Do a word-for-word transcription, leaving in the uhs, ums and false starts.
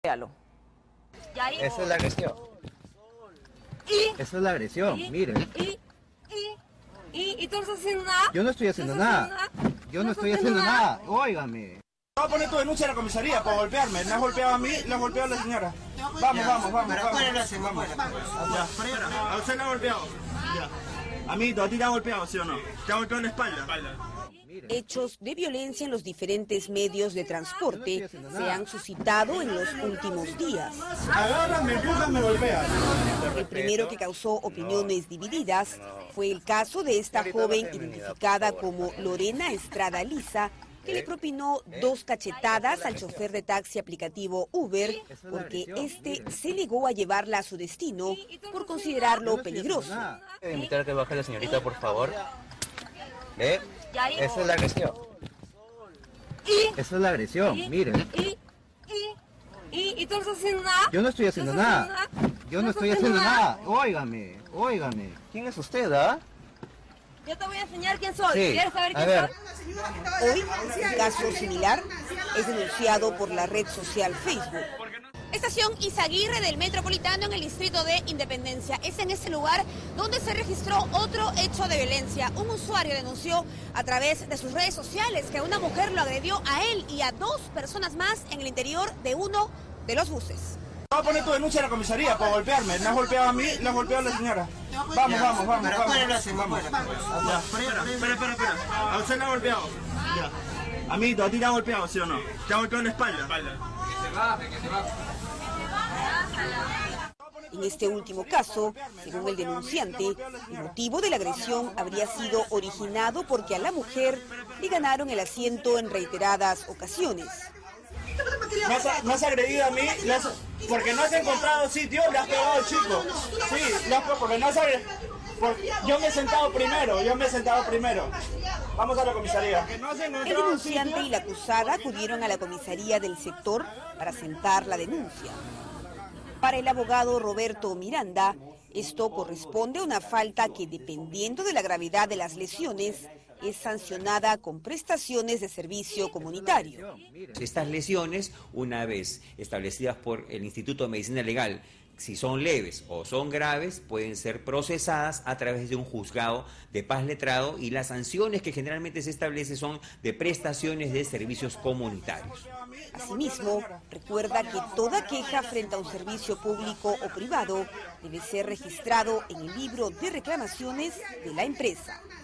Véalo. Esa es la agresión. ¿Y? Esa es la agresión, ¿Y? mire. ¿Y? ¿Y? ¿Y? ¿Y tú no estás haciendo nada? Yo no estoy haciendo ¿No estás nada. haciendo nada? Yo no ¿No estoy estás haciendo haciendo nada. Óigame. Voy a poner tu denuncia a la comisaría por golpearme. ¿Me has golpeado a mí? ¿Le has golpeado a la señora? Vamos, vamos, vamos. Pero ¿cuál es la vamos. segunda? Ya. ¿A usted le ha golpeado? Ya. Amiguito, ¿a ti te ha golpeado, sí o no? ¿Te ha golpeado en la espalda? Hechos de violencia en los diferentes medios de transporte se han suscitado en los últimos días. Agarran, me empujan, me golpean. El primero que causó opiniones divididas fue el caso de esta joven identificada como Lorena Estrada Liza, que le propinó dos cachetadas al chofer de taxi aplicativo Uber porque este se negó a llevarla a su destino por considerarlo peligroso. ¿Puede invitar a que baje la señorita, por favor? ¿Ve? Esa es la agresión. ¿Y? Esa es la agresión, ¿Y? mire. ¿Y? ¿Y? ¿Y? ¿Y tú no estás haciendo nada? Yo no estoy haciendo ¿No estás nada. haciendo nada? Yo no estás estoy haciendo nada. Óigame, óigame. ¿Quién es usted, ah? Yo te voy a enseñar quién soy. Sí. ¿Quieres saber A quién ver. soy? Hoy, un caso similar es denunciado por la red social Facebook. Estación Izaguirre del Metropolitano en el distrito de Independencia. Es en ese lugar donde se registró otro hecho de violencia. Un usuario denunció a través de sus redes sociales que una mujer lo agredió a él y a dos personas más en el interior de uno de los buses. Voy a poner tu denuncia a la comisaría por golpearme. ¿Me has golpeado a mí? ¿Le has golpeado a la señora? Vamos, vamos, vamos. Pero ¿cuál es la segunda? Ya. Espera, espera, espera, espera. ¿A usted le ha golpeado? Ya. Amiguito, ¿a ti te ha golpeado, sí o no? ¿Te ha golpeado en la espalda? En este último caso, según el denunciante, el motivo de la agresión habría sido originado porque a la mujer le ganaron el asiento en reiteradas ocasiones. ¿Me has, me has agredido a mí? ¿Le has- porque no has encontrado sitio, le has pegado al chico. Sí, le has pegado porque no has agredido. Yo me he sentado primero, yo me he sentado primero. Vamos a la comisaría. El denunciante y la acusada acudieron a la comisaría del sector para sentar la denuncia. Para el abogado Roberto Miranda, esto corresponde a una falta que, dependiendo de la gravedad de las lesiones, es sancionada con prestaciones de servicio comunitario. Estas lesiones, una vez establecidas por el Instituto de Medicina Legal, si son leves o son graves, pueden ser procesadas a través de un juzgado de paz letrado y las sanciones que generalmente se establecen son de prestaciones de servicios comunitarios. Asimismo, recuerda que toda queja frente a un servicio público o privado debe ser registrado en el libro de reclamaciones de la empresa.